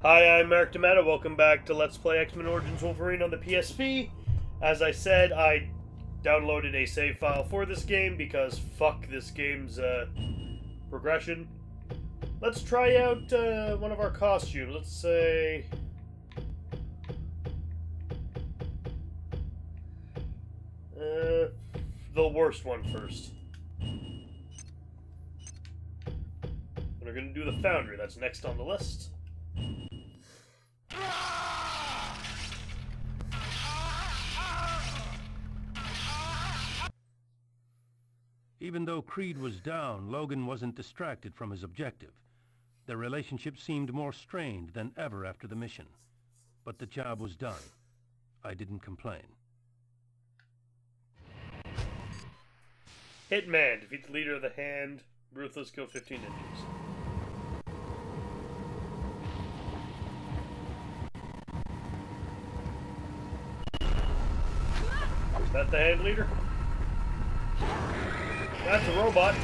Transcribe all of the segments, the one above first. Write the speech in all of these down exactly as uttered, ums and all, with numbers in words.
Hi, I'm Mark D'Amato. Welcome back to Let's Play X-Men Origins Wolverine on the P S P. As I said, I downloaded a save file for this game because fuck this game's uh, progression. Let's try out uh, one of our costumes. Let's say... Uh, the worst one first. We're going to do the Foundry. That's next on the list. Even though Creed was down, Logan wasn't distracted from his objective. Their relationship seemed more strained than ever after the mission. But the job was done. I didn't complain. Hitman. Defeat the leader of the Hand. Ruthless. Kill fifteen ninjas. Is that the Hand leader? That's a robot.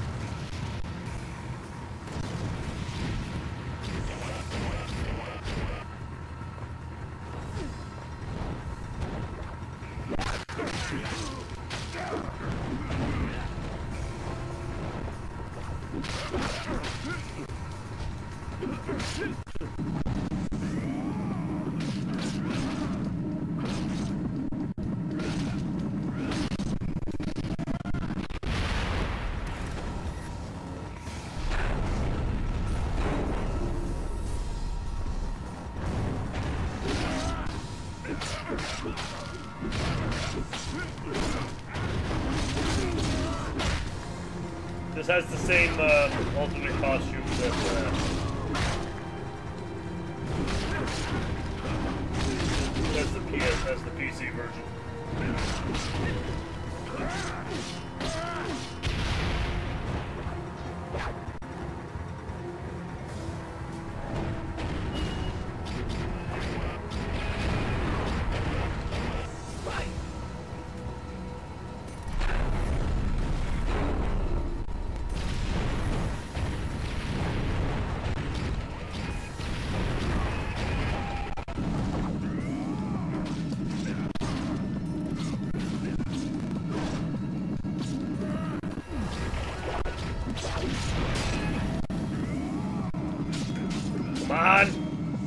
This has the same uh, ultimate costume that uh, as the P S as the P C version. Come on!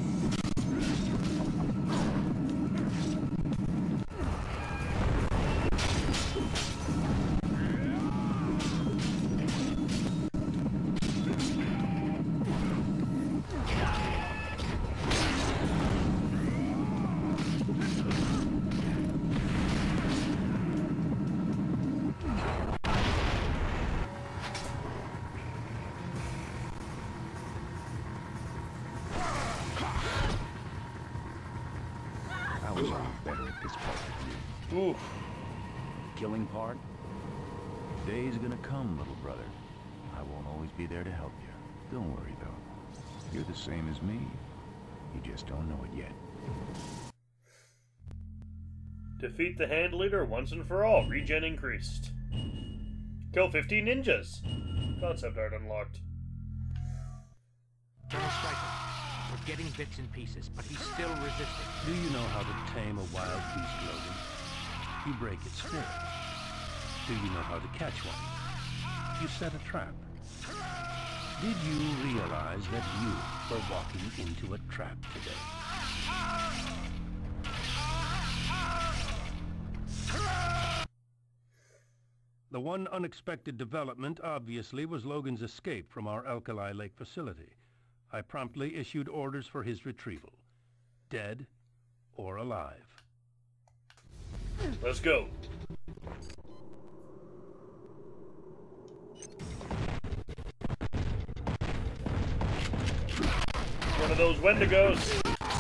I was always better at this part than you. Oof. Killing part? The day's gonna come, little brother. I won't always be there to help you. Don't worry, though. You're the same as me. You just don't know it yet. Defeat the Hand leader once and for all. Regen increased. Kill fifteen ninjas. Concept art unlocked. Colonel Stryker, we're getting bits and pieces, but he's still resisting. Do you know how to tame a wild beast, Logan? You break its spirit. Do you know how to catch one? You set a trap. Did you realize that you were walking into a trap today? The one unexpected development, obviously, was Logan's escape from our Alkali Lake facility. I promptly issued orders for his retrieval. Dead or alive. Let's go. One of those Wendigos.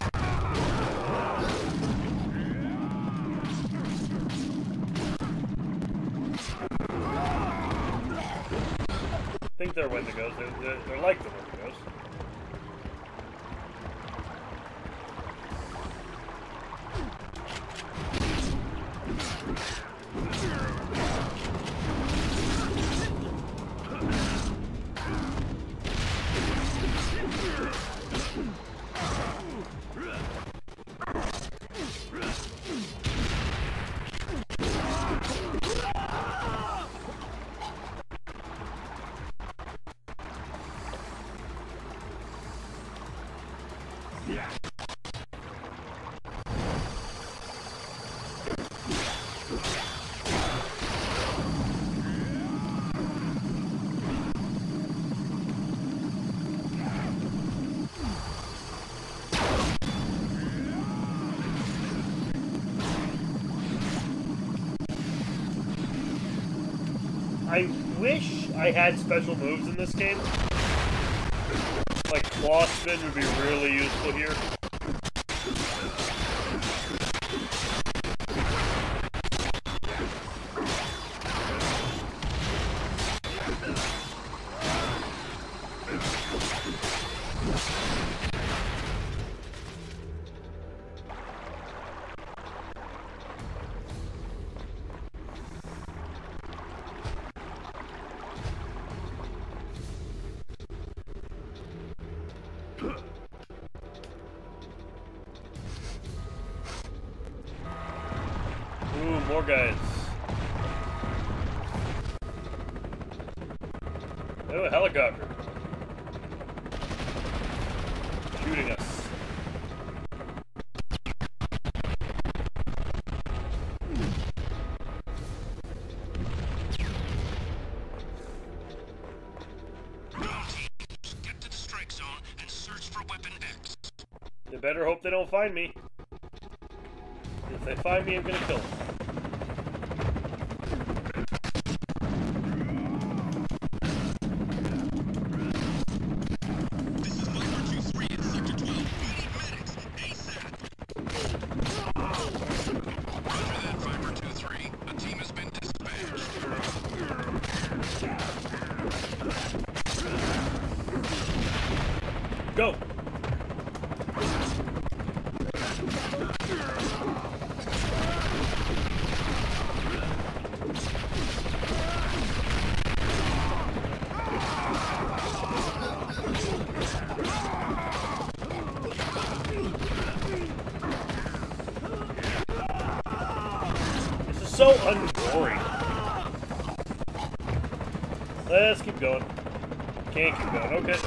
I think they're Wendigos. They're, they're, they're like the Wendigos. I wish I had special moves in this game. Like claw spin would be really useful here. Ooh, more guys. Oh, a helicopter. Shooting us. Get to the strike zone and search for Weapon X. They better hope they don't find me. If they find me, I'm gonna kill them. This is Viper two three in Sector twelve. We need medics ASAP. Roger that, Viper two three. A team has been dispatched. Go! This is so ungory. Let's keep going. Can't keep going, okay.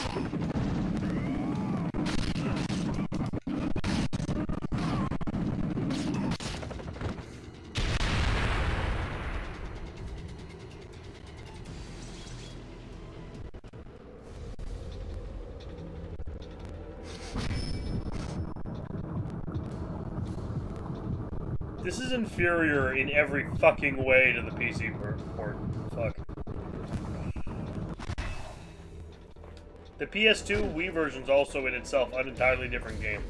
This is inferior in every fucking way to the P C port. Fuck. The P S two Wii version's also in itself an entirely different game.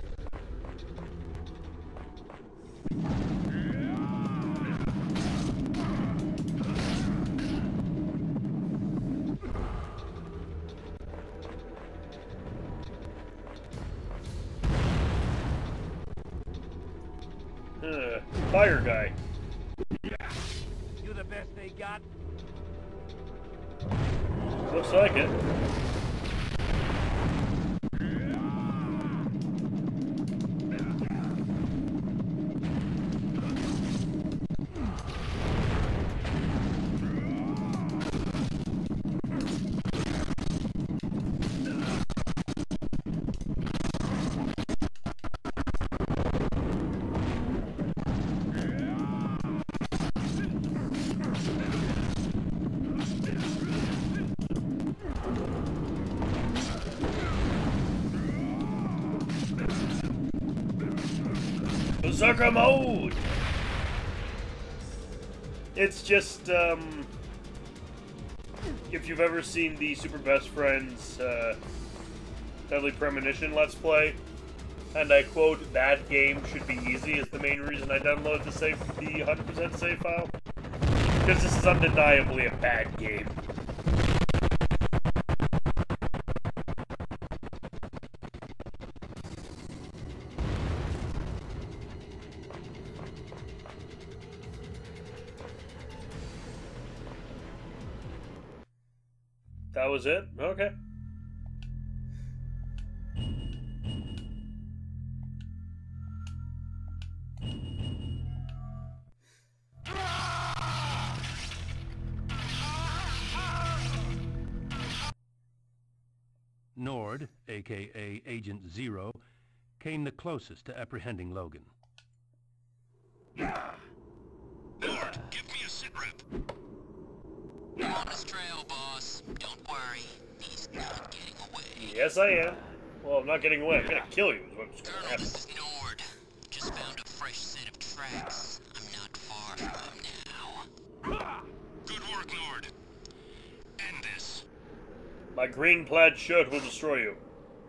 Uh, fire guy. You the best they got? Looks like it. Berserker mode! It's just, um... if you've ever seen the Super Best Friends, uh... Deadly Premonition Let's Play, and I quote, "That game should be easy," is the main reason I downloaded the save, the one hundred percent save file. Because this is undeniably a bad game. That was it? Okay. Nord, aka Agent Zero, came the closest to apprehending Logan. Nord, give me a sit rep. I'm on his trail, boss. Don't worry. He's not getting away. Yes, I am. Well, I'm not getting away. I'm gonna kill you is what's gonna Colonel, happen. this is Nord. Just found a fresh set of tracks. I'm not far from him now. Good work, Nord. End this. My green plaid shirt will destroy you.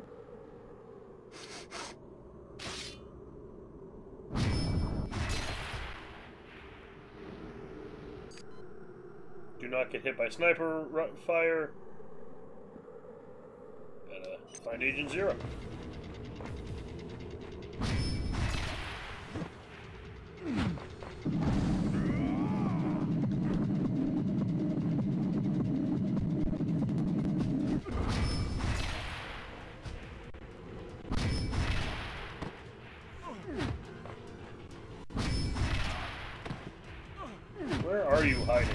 Do not get hit by sniper fire. Gotta find Agent Zero. Where are you hiding?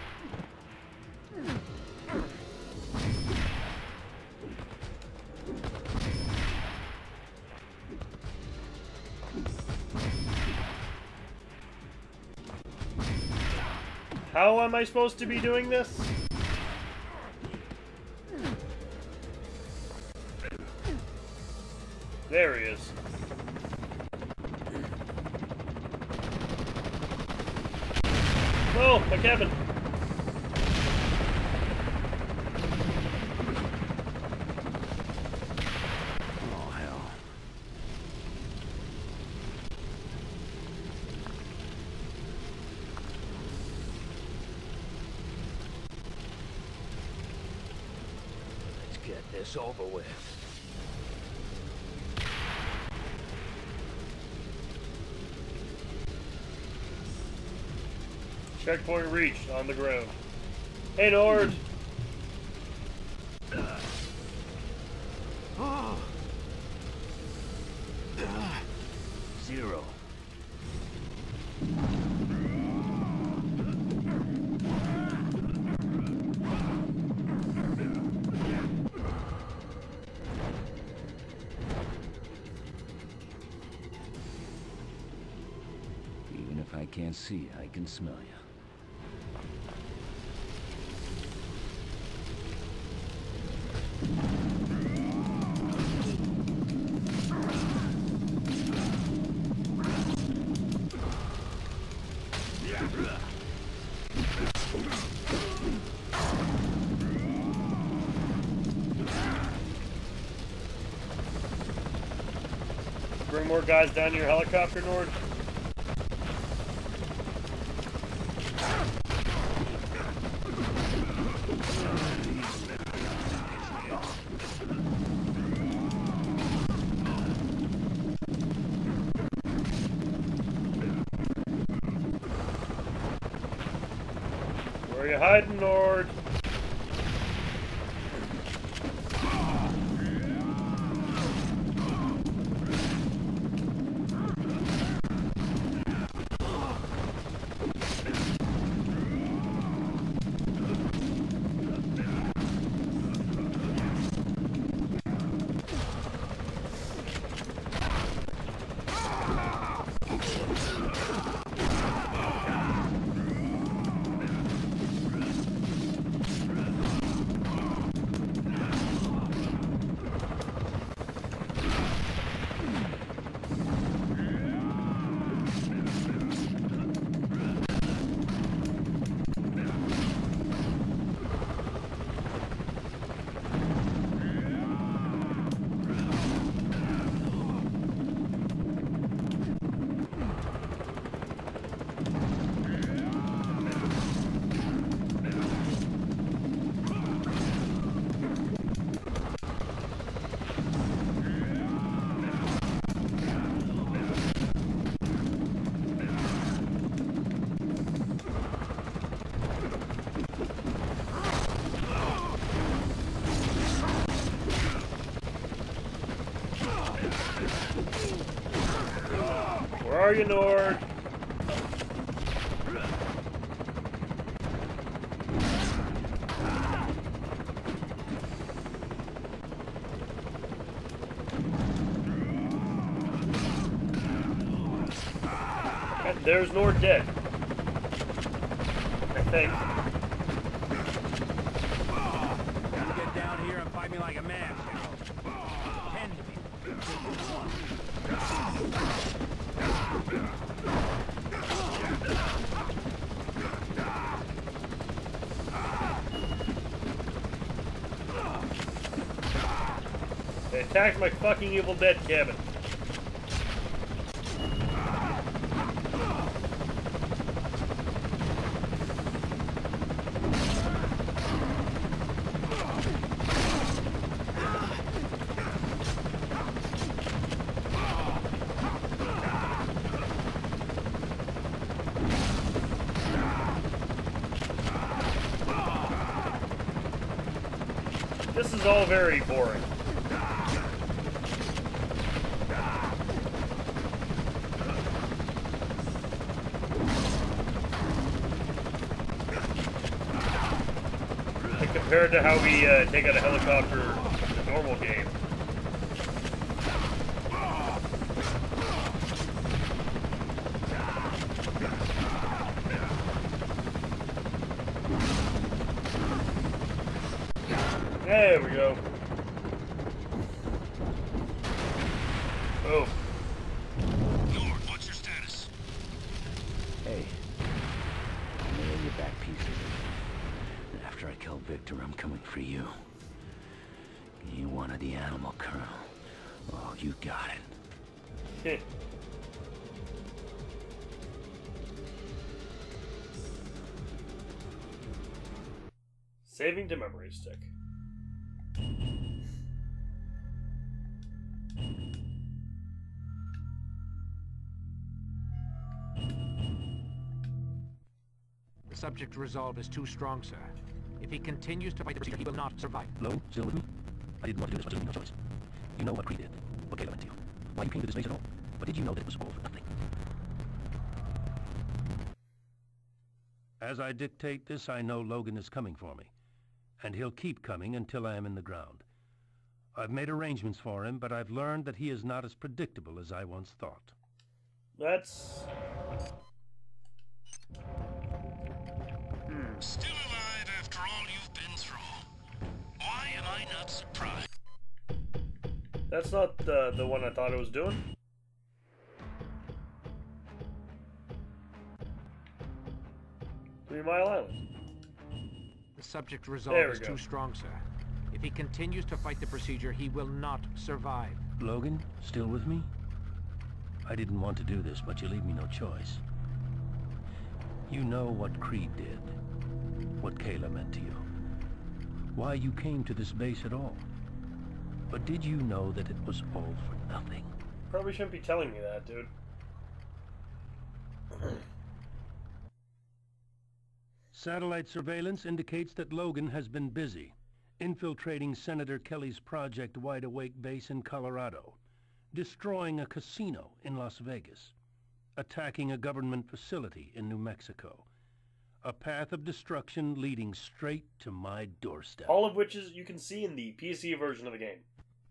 How am I supposed to be doing this? There he is. Oh, my cabin. Oh, hell. Let's get this over with. Checkpoint reached on the ground. Hey, Nord. Zero. Even if I can't see you, I can smell you. Bring more guys down to your helicopter, Nord. Where are you hiding, Nord? Where are you, Nord? And there's Nord dead. I think. You get down here and fight me like a man, Carol. Tend to me. They attacked my fucking Evil Dead cabin. This is all very boring. Like compared to how we uh, take out a helicopter in the normal game. There we go. Oh. Nord, what's your status? Hey, I'm laying your back pieces. And after I kill Victor, I'm coming for you. You wanted the animal, Colonel. Oh, you got it. Saving to memory stick. The subject's resolve is too strong, sir. If he continues to fight the procedure, he will not survive. Logan, still with me? I didn't want to do this, but I no choice. You know what Creed did, what Kayla meant to you, why you came to this base at all. But did you know that it was all for nothing? As I dictate this, I know Logan is coming for me. And he'll keep coming until I am in the ground. I've made arrangements for him, but I've learned that he is not as predictable as I once thought. That's... Hmm. Still alive after all you've been through. Why am I not surprised? That's not the, the one I thought it was doing. Three Mile Island. The subject's There resolve we is go. too strong, sir. If he continues to fight the procedure, he will not survive. Logan, still with me? I didn't want to do this, but you leave me no choice. You know what Creed did, what Kayla meant to you, why you came to this base at all. But did you know that it was all for nothing? Probably shouldn't be telling me that, dude. Satellite surveillance indicates that Logan has been busy, infiltrating Senator Kelly's Project Wide Awake base in Colorado, destroying a casino in Las Vegas, attacking a government facility in New Mexico. A path of destruction leading straight to my doorstep. All of which is you can see in the P C version of the game.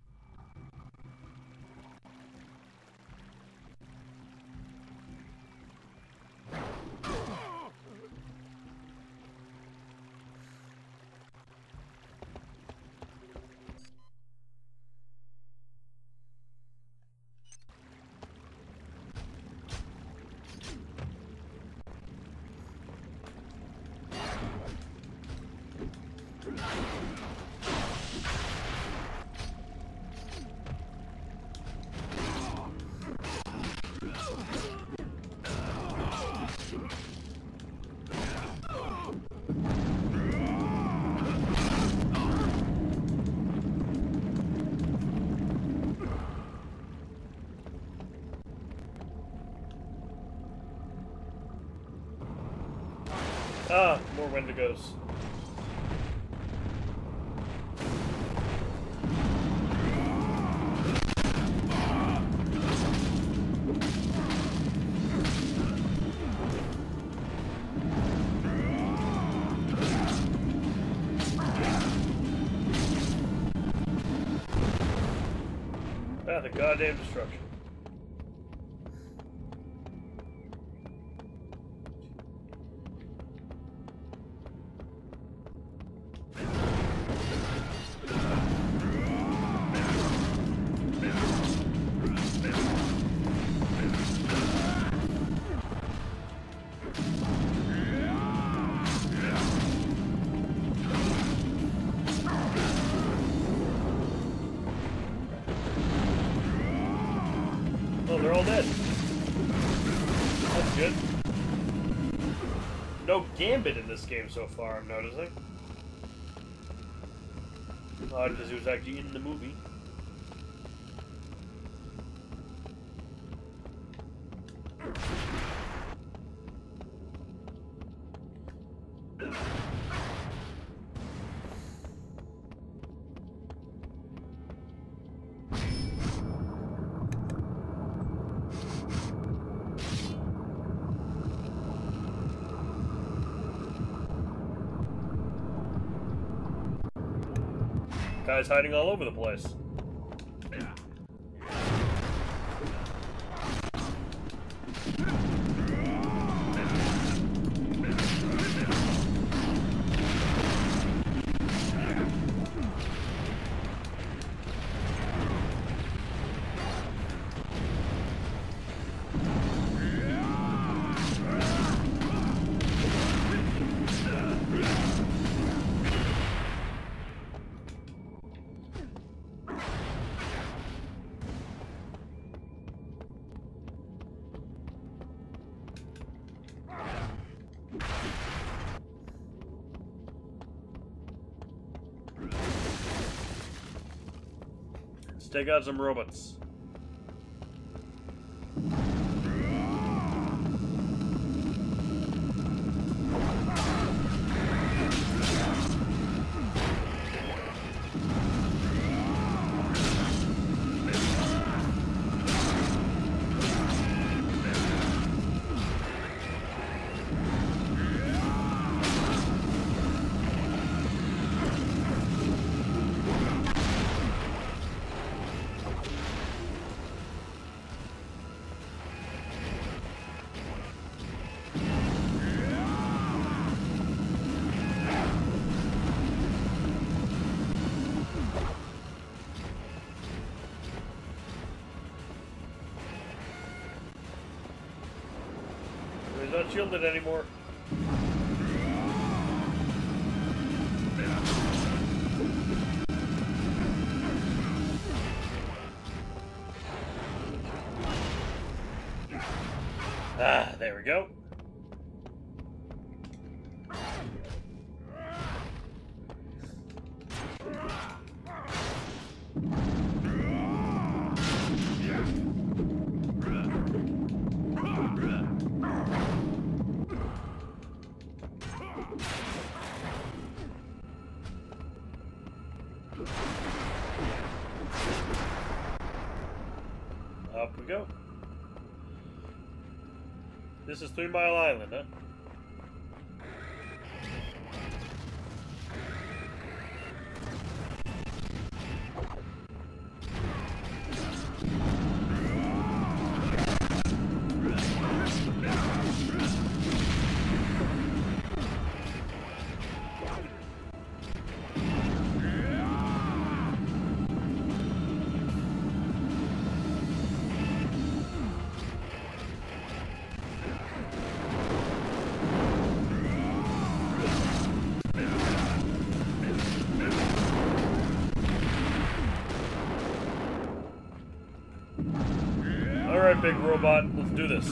Ah, more Wendigos. Ah, the goddamn destruction. Oh, they're all dead. That's good. No Gambit in this game so far, I'm noticing. Odd, because he was actually in the movie. Guy's hiding all over the place. Let's take out some robots. He's not shielded anymore. Ah, there we go. Up we go. This is Three Mile Island, huh? Alright, big robot, let's do this.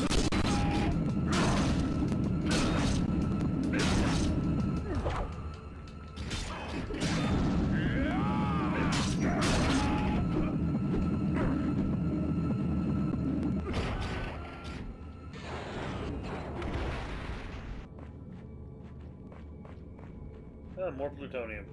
Ah, more plutonium.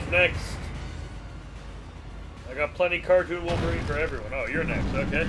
Who's next? I got plenty cartoon Wolverine for everyone. Oh, you're next, okay.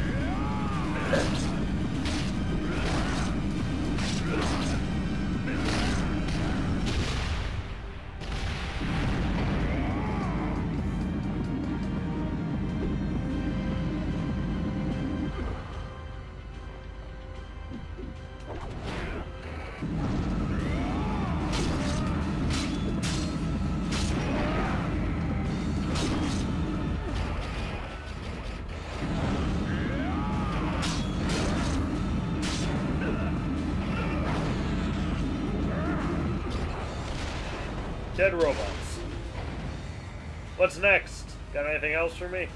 Dead robots. What's next? Got anything else for me?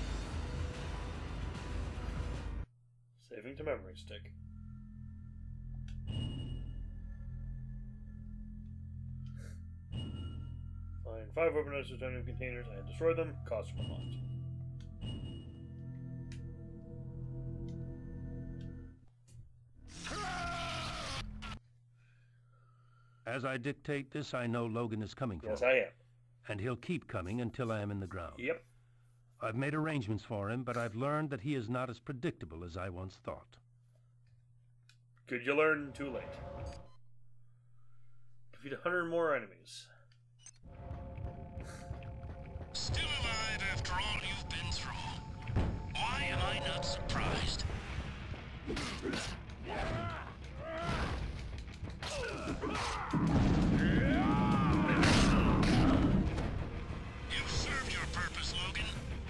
Saving to memory stick. Find five weaponized titanium containers and destroy them. Cost one lot. As I dictate this, I know Logan is coming for Yes, me. I am. And he'll keep coming until I am in the ground. Yep. I've made arrangements for him, but I've learned that he is not as predictable as I once thought. Could you learn too late? Defeat a hundred more enemies. Still alive after all you've been through. Why am I not surprised? You've served your purpose, Logan.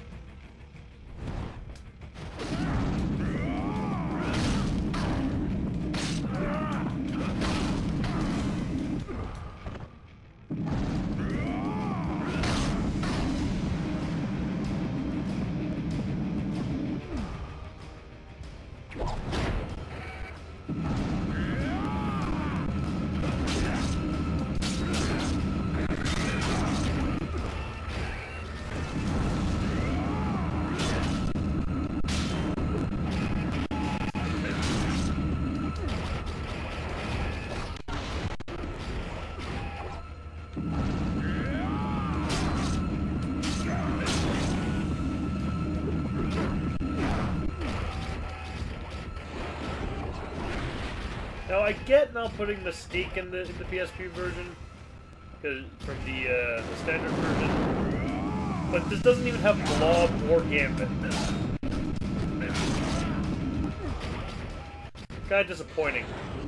Now I get not putting the stake in the in the P S P version, because from the uh, the standard version, but this doesn't even have Blob or Gambit. Kind of disappointing.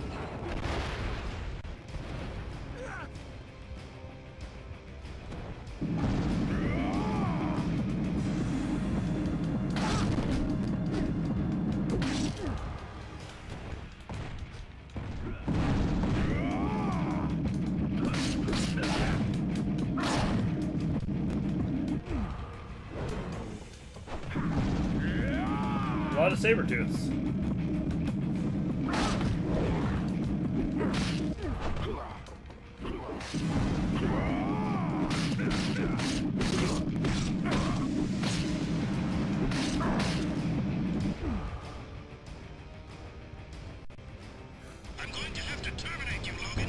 A lot of saber-tooths. I'm going to have to terminate you, Logan.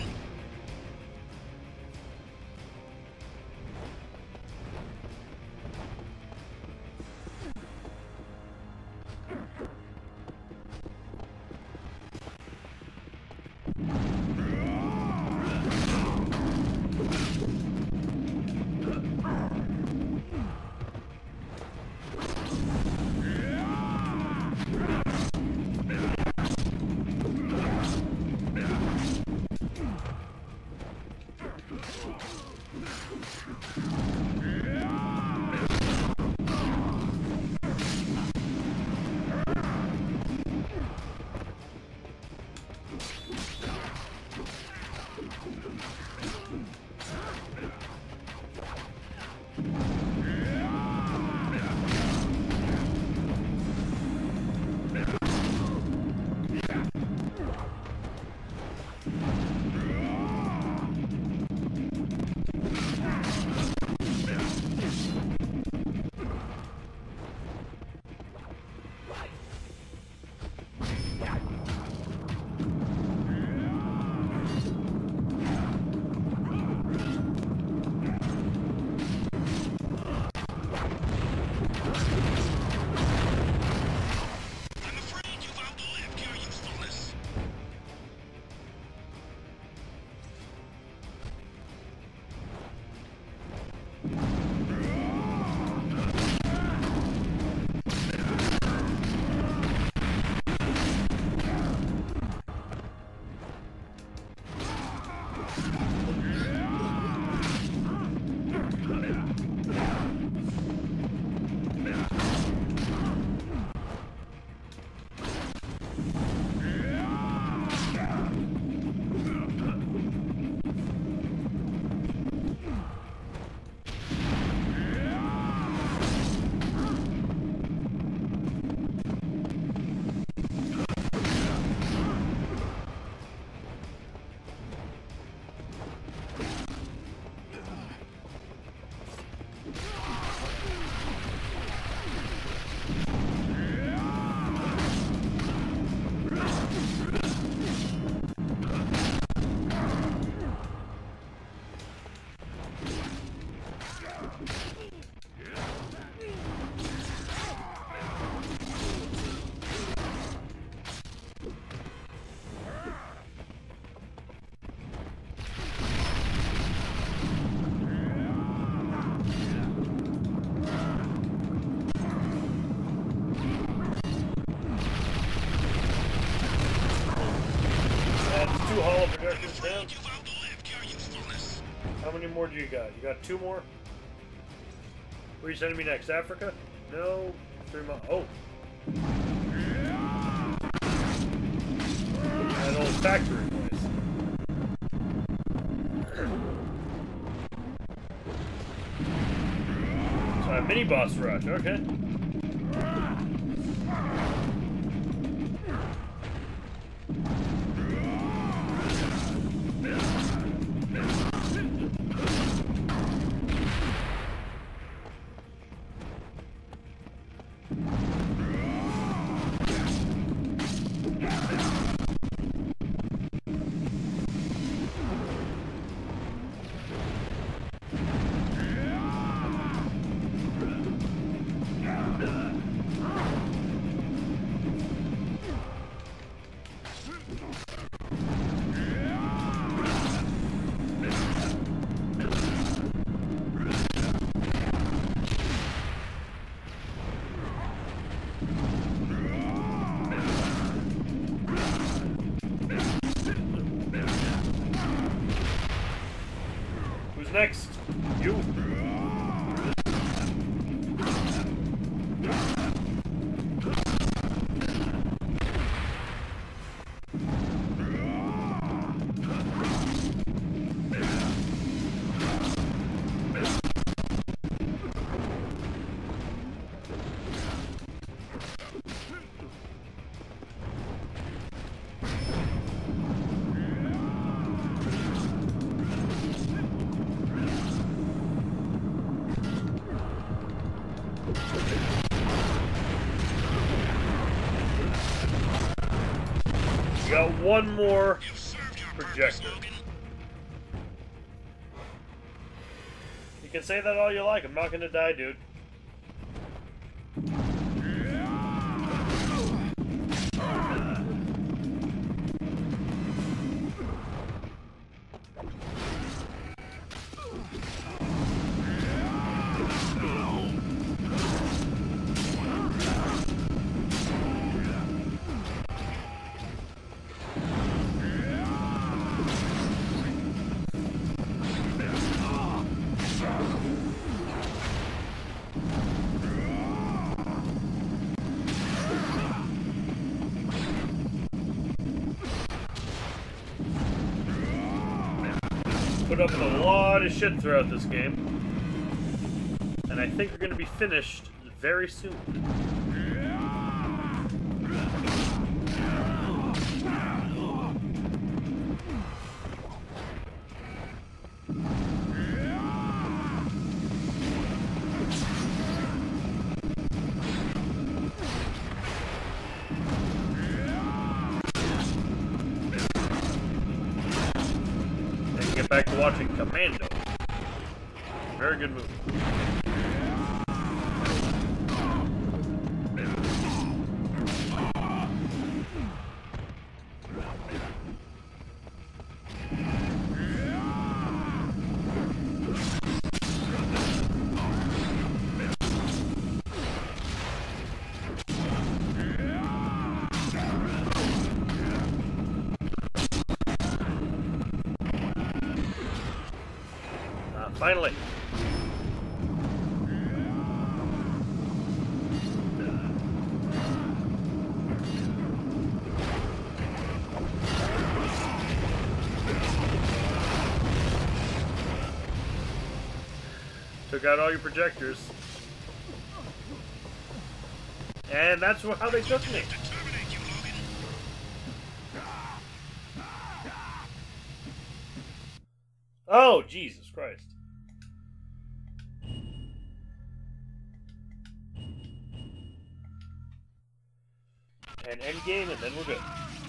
pressures down. You've outlived your usefulness. How many more do you got? You got two more? Where are you sending me next? Africa? No. Three months. Oh. That old factory place. So a mini boss rush. Okay. Next, you. Got one more projector. You can say that all you like. I'm not gonna die, dude. Put up with a lot of shit throughout this game, and I think we're going to be finished very soon. Back to watching Commando. Very good movie. Finally. Took out all your projectors. And that's how they took me. Oh, Jesus Christ. And end game, and then we're good.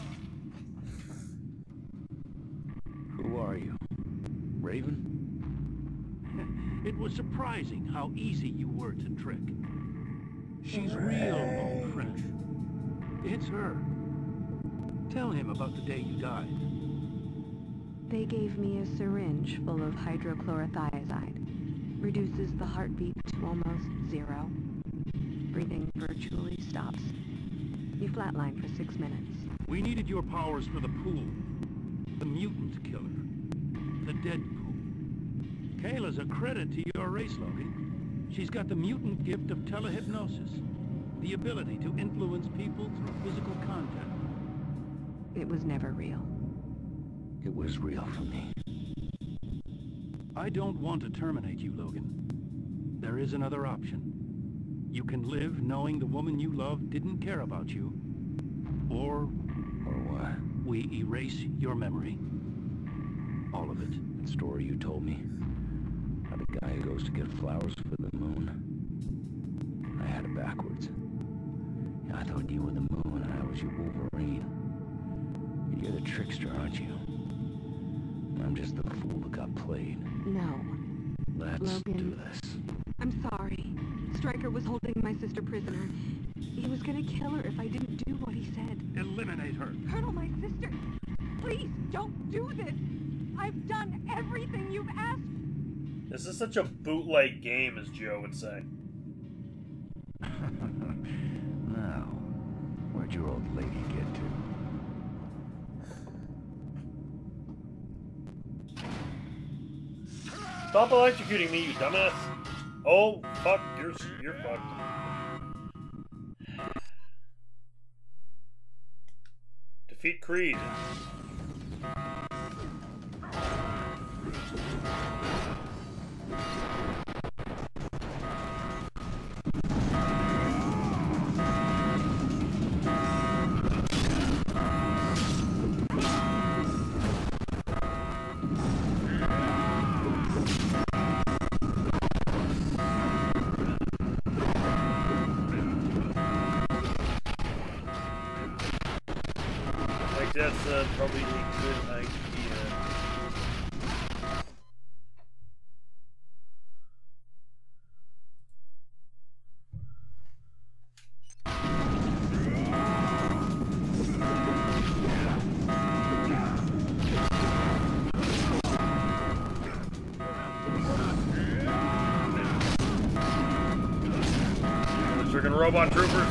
Who are you? Raven? It was surprising how easy you were to trick. She's real, old friend. It's her. Tell him about the day you died. They gave me a syringe full of hydrochlorothiazide. Reduces the heartbeat to almost zero. Breathing virtually stops. You flatline for six minutes. We needed your powers for the pool. The mutant killer. The Deadpool. Kayla's a credit to your race, Logan. She's got the mutant gift of telehypnosis. The ability to influence people through physical contact. It was never real. It was real for me. I don't want to terminate you, Logan. There is another option. You can live knowing the woman you love didn't care about you. Or... Or what? we erase your memory. All of it. That story you told me. How the guy who goes to get flowers for the moon. I had it backwards. I thought you were the moon and I was your Wolverine. You're the trickster, aren't you? I'm just the fool that got played. No. Let's Logan. do this. I'm sorry. Stryker was holding my sister prisoner. He was gonna kill her if I didn't do what he said. Eliminate her. Colonel, my sister! Please, don't do this! I've done everything you've asked! This is such a bootleg game, as Joe would say. Now, where'd your old lady get to? Stop electrocuting me, you dumbass! Oh, fuck, you're, you're fucked. Defeat Creed. That's uh, probably a good idea. The freaking robot troopers.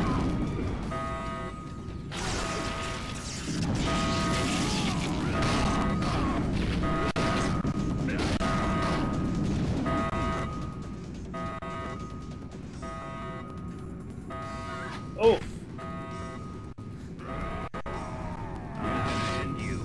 Oh! And you.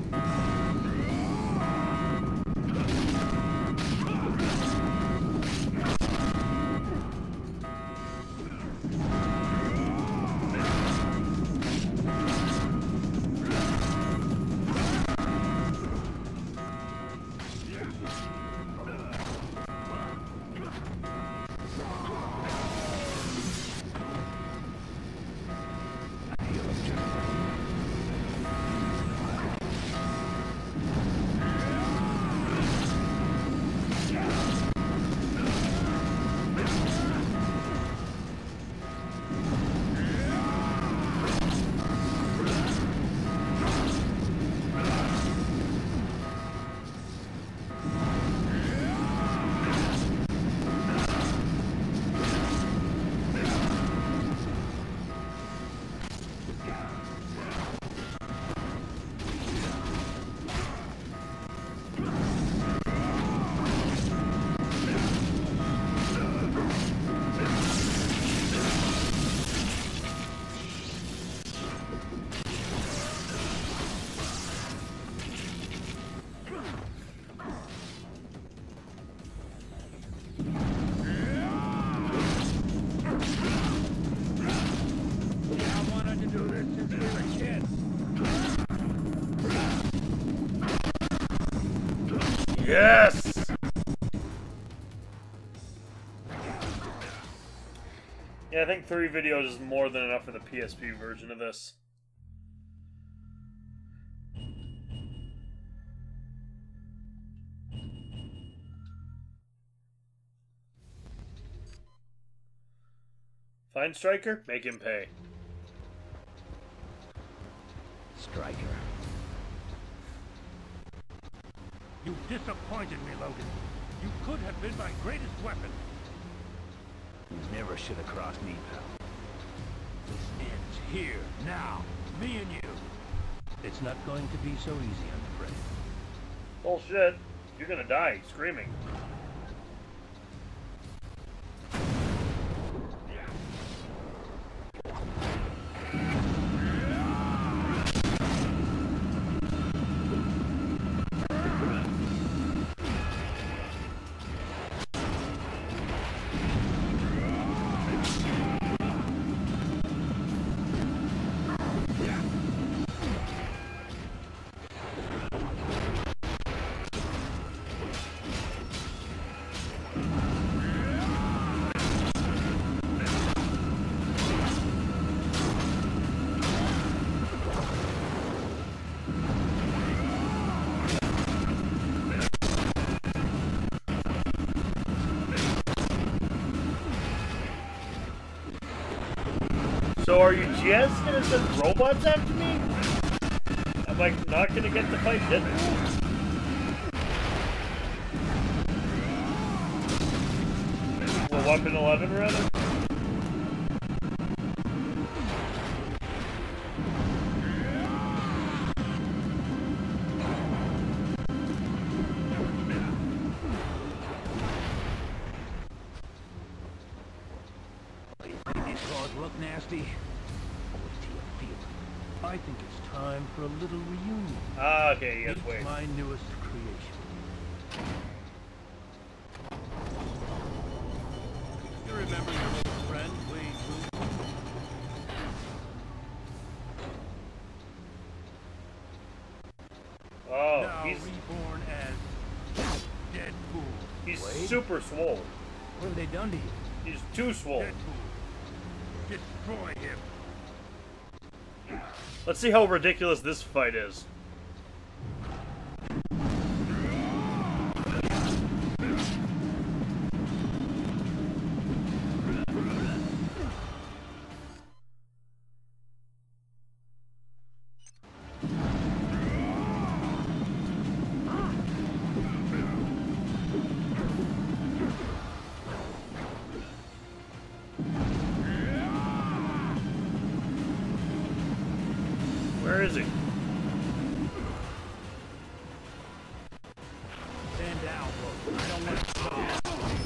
Yes! Yeah, I think three videos is more than enough for the P S P version of this. Find Stryker, make him pay. Stryker. You disappointed me, Logan. You could have been my greatest weapon. You never should have crossed me, pal. This ends here, now. Me and you. It's not going to be so easy, I'm afraid. Bullshit. You're gonna die screaming. So are you just gonna send robots after me? Am I not gonna get to fight Deadpool? Well, Weapon eleven, rather? These claws look nasty. Wait till you feel it. I think it's time for a little reunion. Ah, okay, yes, It's wait. my newest creation. You remember your old friend, Wade Blue? Oh, Now he's reborn as Deadpool. he's Wade? super swole. What have they done to you? He's too swole. Deadpool. Destroy him. Let's see how ridiculous this fight is. Where is he? Stand down, bro. I don't want to talk.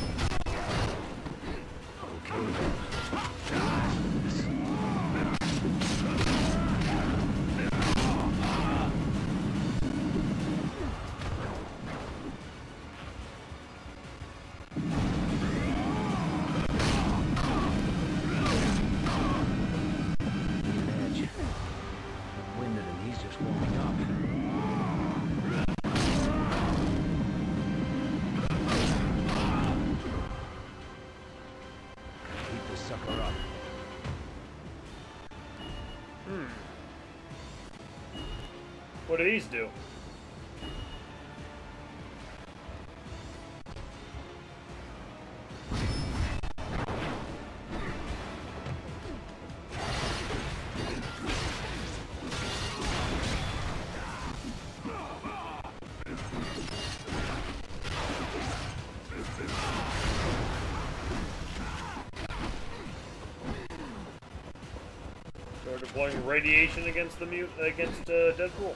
Winded and he's just warming up. Keep this sucker up. Hmm. What do these do? They're deploying radiation against the mute against uh, Deadpool.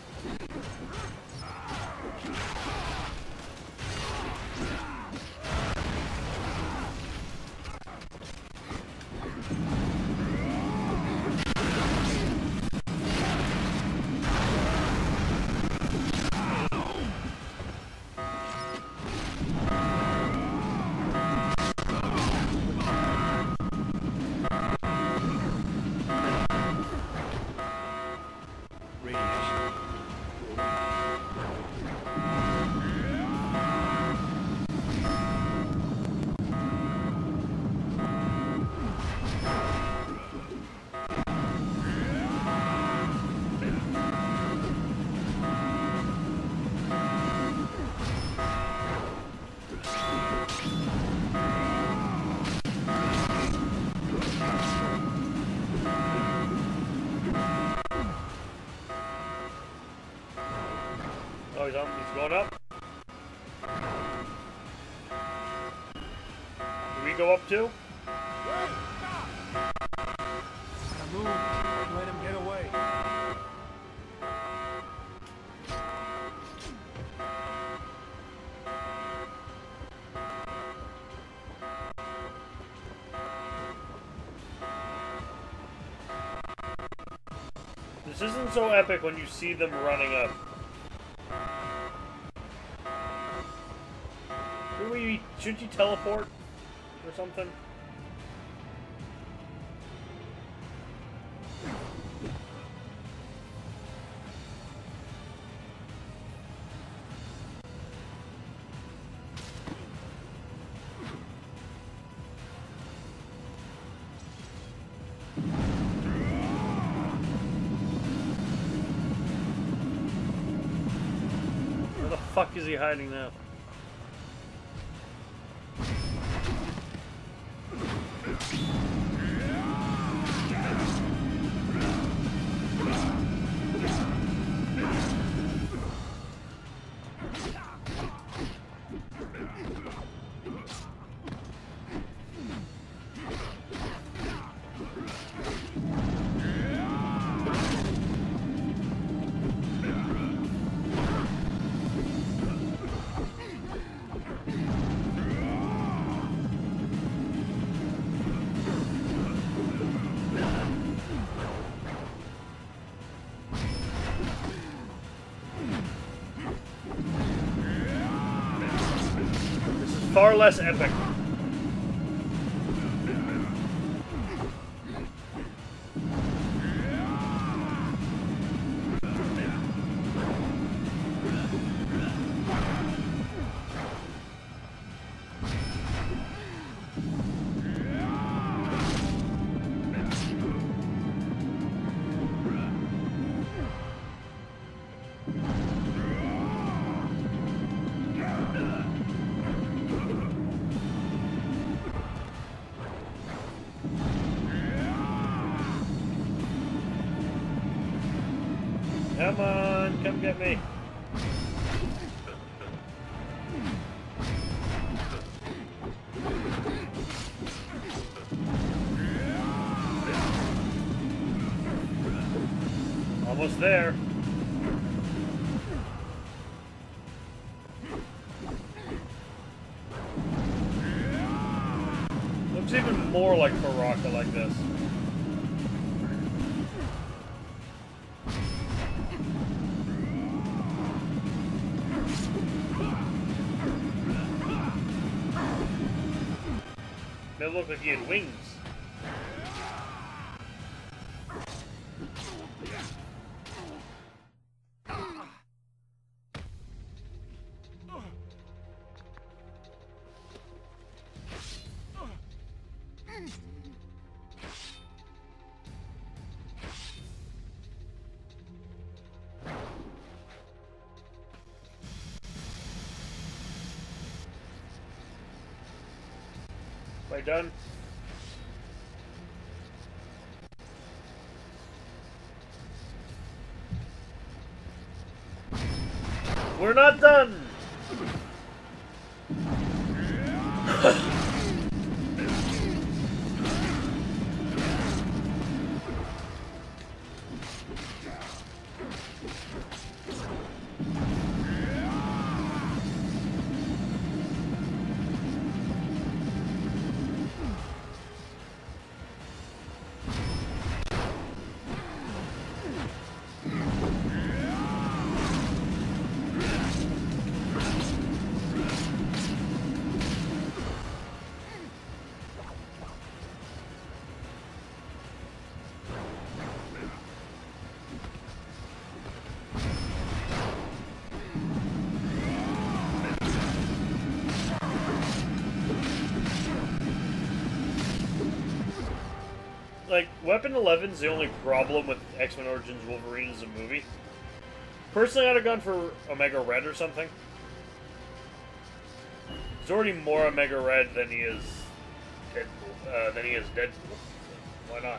Radiation. Oh, he's on. He's going up. Do we go up too? Now move. Let him get away. This isn't so epic when you see them running up. Shouldn't we, shouldn't you teleport or something? Where the fuck is he hiding now? Far less epic. Come on, come get me. Almost there. Looks even more like Baraka like this. It looked like he had wings. Am I done? We're not done! Like, Weapon eleven's the only problem with X-Men Origins Wolverine as a movie. Personally, I'd have gone for Omega Red or something. He's already more Omega Red than he is Deadpool. Uh, than he is Deadpool. So why not?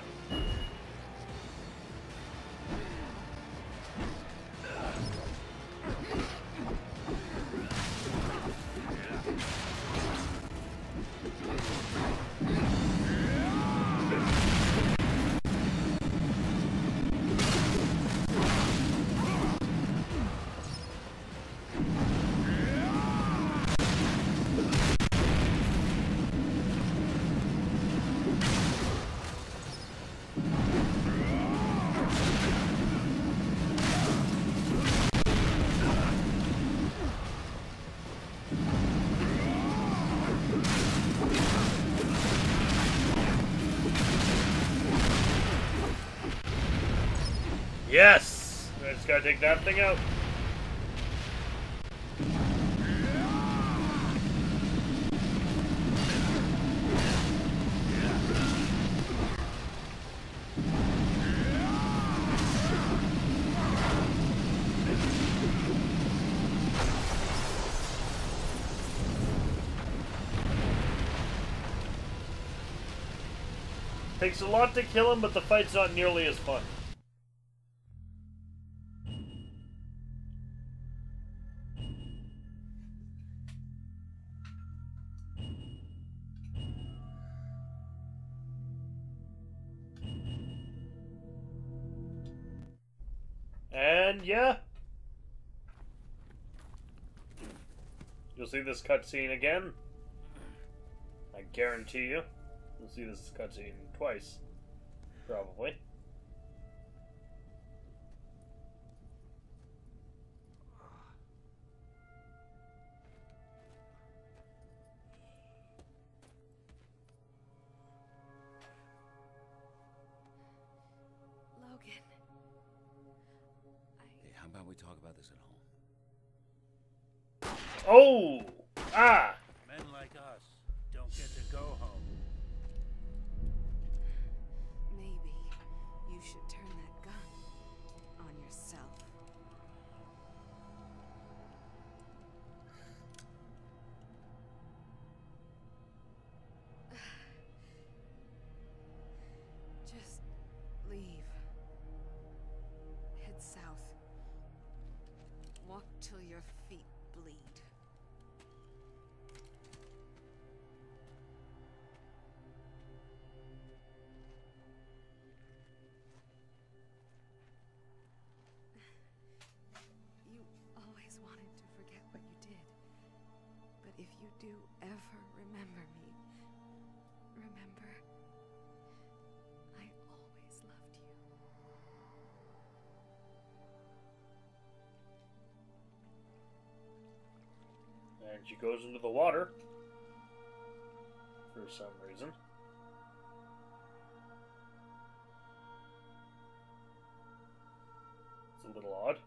Yes! I just gotta take that thing out. Takes a lot to kill him, but the fight's not nearly as fun. And yeah, you'll see this cutscene again. I guarantee you. You'll see this cutscene twice, probably. Logan. I... Hey, how about we talk about this at home? Oh! Ah! Men like us don't get to go home. Maybe you should turn that gun on yourself. Just leave. Head south. Walk till your feet bleed. You always wanted to forget what you did. But if you do ever remember me, remember, I always loved you. And she goes into the water for some reason. It's a little odd.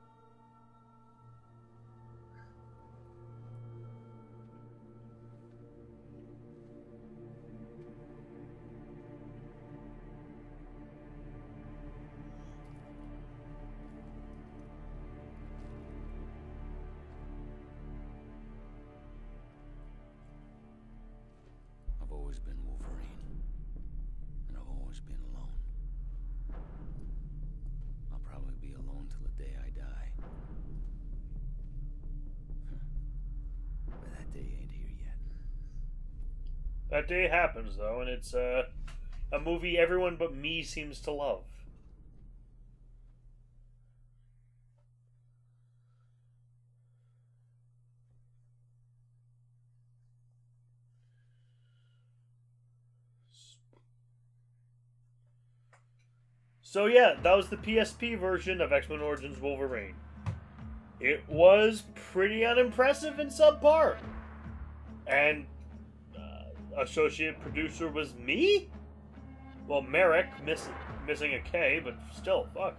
I've always been Wolverine, and I've always been alone. I'll probably be alone till the day I die. But that day ain't here yet. That day happens, though, and it's uh, a movie everyone but me seems to love. So yeah, that was the P S P version of X-Men Origins Wolverine. It was pretty unimpressive and subpar. And uh, associate producer was me? Well, Merrick, miss, missing a K, but still, fuck.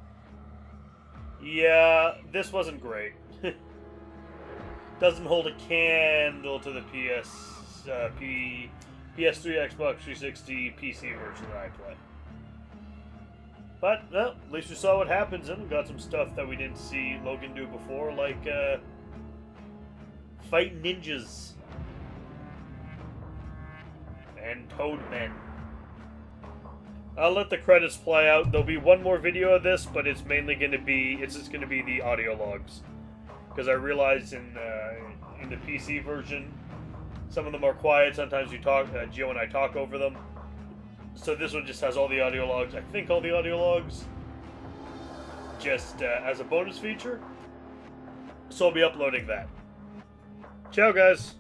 Yeah, this wasn't great. Doesn't hold a candle to the P S, uh, P, P S three, Xbox three sixty, P C version that I play. But, well, at least we saw what happens, and we got some stuff that we didn't see Logan do before, like, uh, fight ninjas. And Toadmen. I'll let the credits play out. There'll be one more video of this, but it's mainly going to be, it's just going to be the audio logs. Because I realized in, uh, in the P C version, some of them are quiet, sometimes you talk, uh, Gio and I talk over them. So this one just has all the audio logs. I think all the audio logs, just uh, as a bonus feature. So I'll be uploading that. Ciao, guys.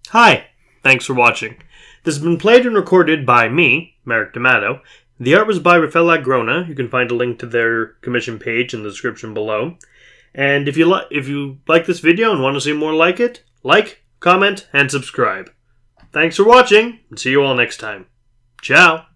Hi, thanks for watching. This has been played and recorded by me, Merrick D'Amato. The art was by Rafael Agrona. You can find a link to their commission page in the description below. And if you, li if you like this video and want to see more like it, like, comment, and subscribe. Thanks for watching, and see you all next time. Ciao!